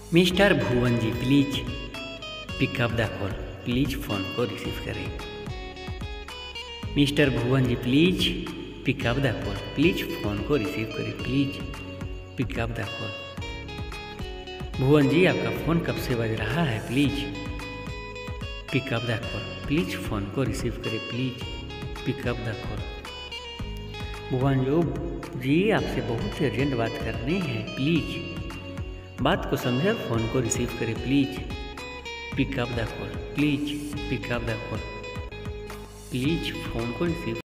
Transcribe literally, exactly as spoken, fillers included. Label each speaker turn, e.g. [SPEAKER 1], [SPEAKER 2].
[SPEAKER 1] Mister Bhuvan ji please pick up the call, please phone को receive करें। Mister Bhuvan ji please pick up the call, please phone को receive करें, please pick up the call. Bhuvan ji आपका phone कब से बज रहा है, please pick up the call, please phone को रिसीव करें, please pick up the call. Bhuvan ji आपसे बहुत अर्जेंट बात करनी है, प्लीज बात को समझकर फ़ोन को रिसीव करें, please pick up the call, please pick up the call, please phone को रिसीव